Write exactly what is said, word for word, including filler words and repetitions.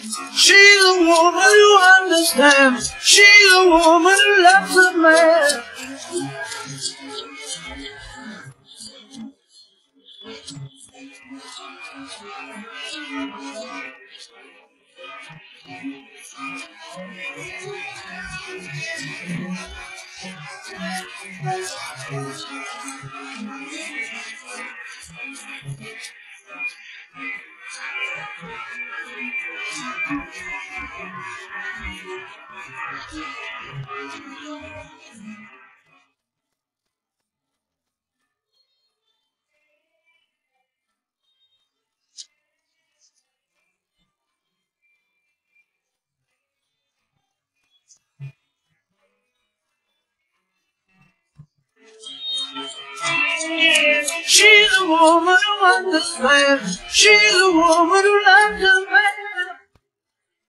She's a woman who understands. She's a woman who loves a man. She's a woman who understands. She's a woman who loves a man.